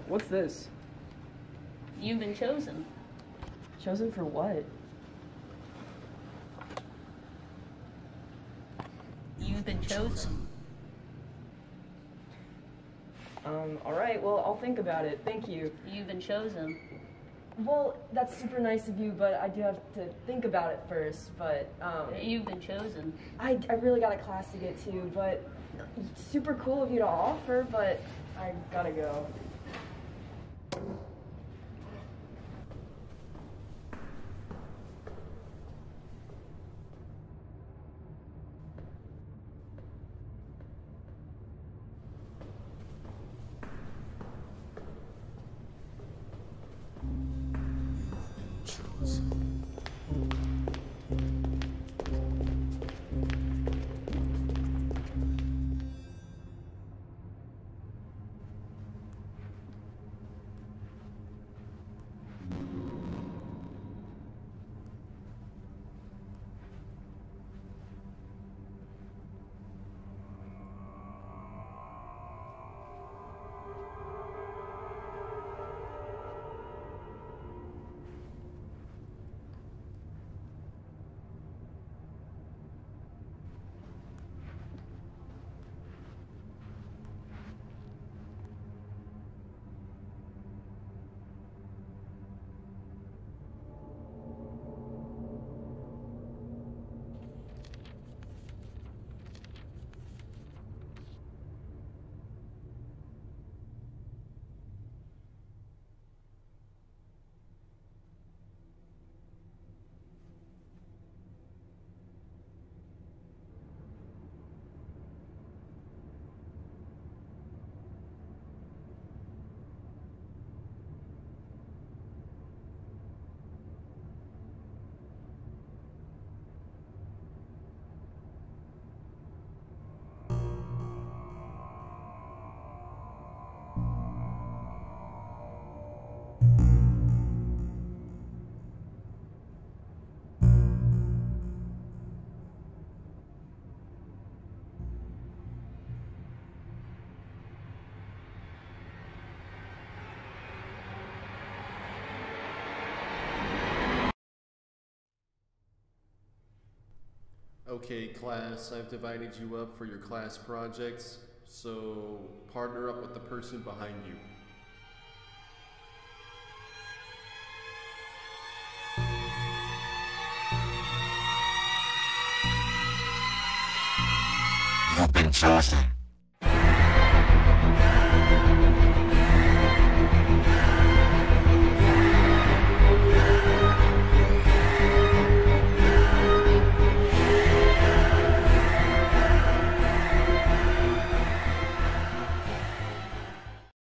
What's this? You've been chosen. Chosen for what? You've been chosen. Alright, well, I'll think about it. Thank you. You've been chosen. Well, that's super nice of you, but I do have to think about it first, but, You've been chosen. I really got a class to get to, but super cool of you to offer, but I gotta go. Okay, class, I've divided you up for your class projects, so partner up with the person behind you. You've been chosen.